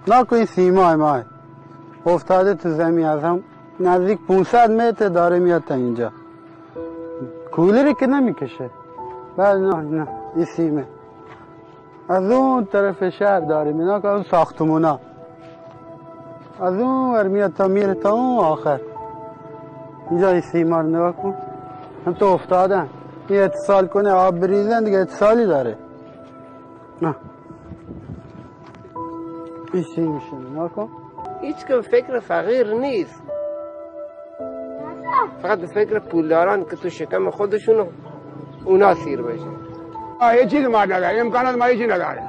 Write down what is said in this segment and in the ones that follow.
نکن این سیمای مای افتاده تو زمین، از هم نزدیک 500 متر داره میاد تا اینجا. کولری که نمیکشه. بله نه این سیمه. از اون طرف شهر داره میاد که اون ساختمونا از اون ور میاد تا میره تا اون آخر. اینجا این سیما رو نگاه کن، هم تو افتادن. این اتصال کنه آب بریزن دیگه اتصالی داره. نه این سیمشه نگاه کن. هیچ که فکر فقیر نیست، فقط به فکر پولداران که تو شکم خودشون اونا سیر بشه. هیچ چیز ما نداره، امکانات ما هیچی نداره.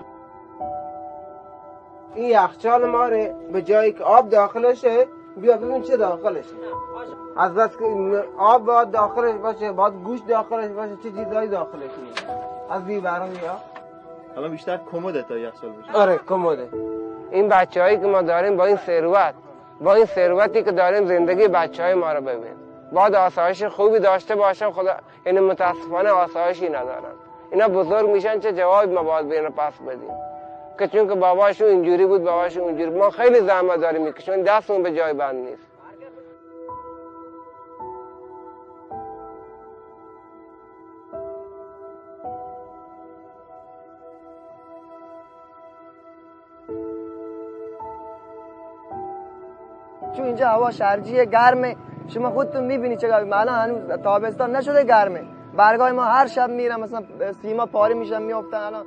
این یخچال ما به جایی که آب داخلشه بیا ببین چه داخلشه. از بس که آب باید داخلش باشه، باید گوشت داخلش باشه، چه چیزایی داخلش نیست. از بی برام یا الان بیشتر کموده تا یخچال باشه. آره کموده. این بچه‌هایی که ما داریم با این ثروتی که داریم زندگی بچه‌های ما رو ببین. باید آسایش خوبی داشته باشم، خدا یعنی متاسفانه آسایشی ندارن. اینا بزرگ میشن چه جوابی ما باید به اینا پس بدیم؟ که چون که باباشون اینجوری بود، باباشون اونجوری. ما خیلی زحمت داریم میکشیم، دستمون به جای بند نیست. چون اینجا هوا شرجیه، گرمه. شما خودتون میبینی چقدر الان هنوز تابستان نشده گرمه. برگای ما هر شب میرم مثلا سیما پاره میشن میافتن. الان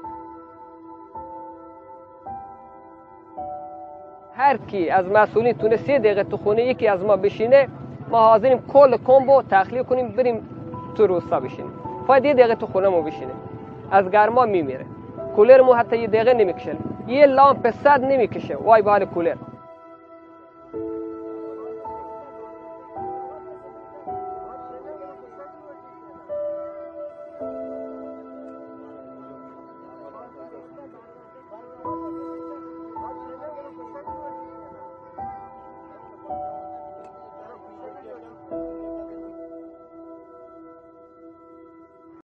هر کی از مسئولین تونه 3 دقیقه تو خونه یکی از ما بشینه، ما حاضریم کل کمبو تخلیه کنیم بریم تو روستا بشینیم. فقط 1 دقیقه تو خونه ما بشینه، از گرما میمیره. کولر مو حتی 1 دقیقه نمیکشه، یه لامپ 100 نمیکشه. وای به حال کولر.